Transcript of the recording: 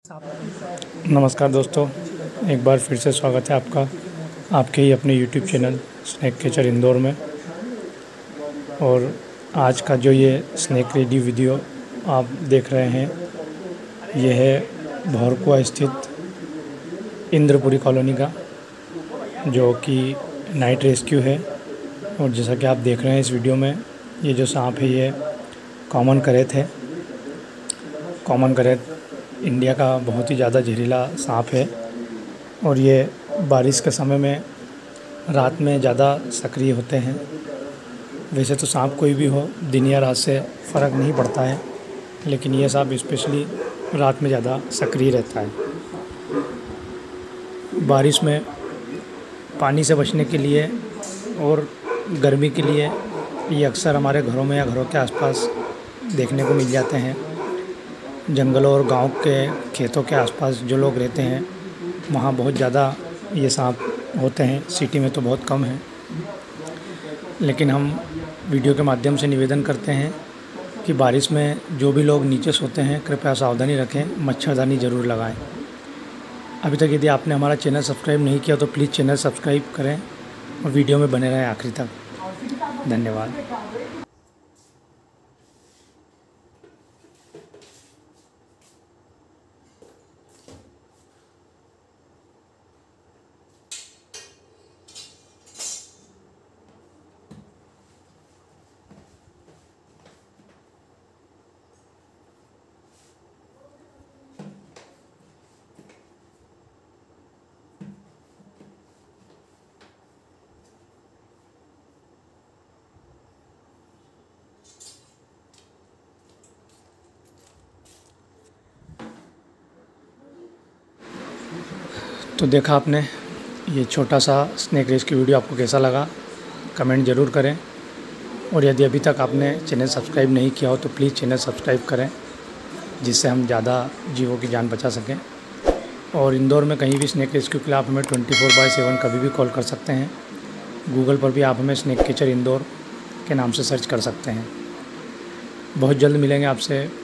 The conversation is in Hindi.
नमस्कार दोस्तों, एक बार फिर से स्वागत है आपका आपके ही अपने YouTube channel snack catcher Indore में। और आज का जो ये स्नैक रेडी वीडियो आप देख रहे हैं, ये है भौरकुआ स्थित इंद्रपुरी कॉलोनी का, जो कि नाइट रेस्क्यू है। और जैसा कि आप देख रहे हैं इस वीडियो में, ये जो सांप है ये कॉमन करेत है। कॉमन करेत इंडिया का बहुत ही ज़्यादा जहरीला सांप है और ये बारिश के समय में रात में ज़्यादा सक्रिय होते हैं। वैसे तो सांप कोई भी हो, दिन या रात से फ़र्क नहीं पड़ता है, लेकिन ये सांप स्पेशली रात में ज़्यादा सक्रिय रहता है। बारिश में पानी से बचने के लिए और गर्मी के लिए ये अक्सर हमारे घरों में या घरों के आसपास देखने को मिल जाते हैं। जंगलों और गांव के खेतों के आसपास जो लोग रहते हैं, वहाँ बहुत ज़्यादा ये सांप होते हैं। सिटी में तो बहुत कम है, लेकिन हम वीडियो के माध्यम से निवेदन करते हैं कि बारिश में जो भी लोग नीचे सोते हैं, कृपया सावधानी रखें, मच्छरदानी ज़रूर लगाएं। अभी तक यदि आपने हमारा चैनल सब्सक्राइब नहीं किया तो प्लीज़ चैनल सब्सक्राइब करें और वीडियो में बने रहें आखिरी तक। धन्यवाद। तो देखा आपने ये छोटा सा स्नैक रेस्क्यू वीडियो, आपको कैसा लगा कमेंट ज़रूर करें। और यदि अभी तक आपने चैनल सब्सक्राइब नहीं किया हो तो प्लीज़ चैनल सब्सक्राइब करें, जिससे हम ज़्यादा जीवों की जान बचा सकें। और इंदौर में कहीं भी स्नैक रेस्क्यू के लिए आप हमें 24/7 कभी भी कॉल कर सकते हैं। गूगल पर भी आप हमें स्नैक कैचर इंदौर के नाम से सर्च कर सकते हैं। बहुत जल्द मिलेंगे आपसे